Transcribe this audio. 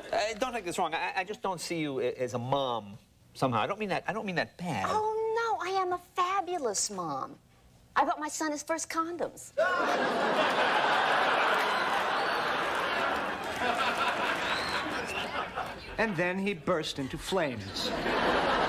Don't take this wrong. I just don't see you as a mom somehow. I don't mean that bad. Oh, no, I am a fabulous mom. I bought my son his first condoms. And then he burst into flames.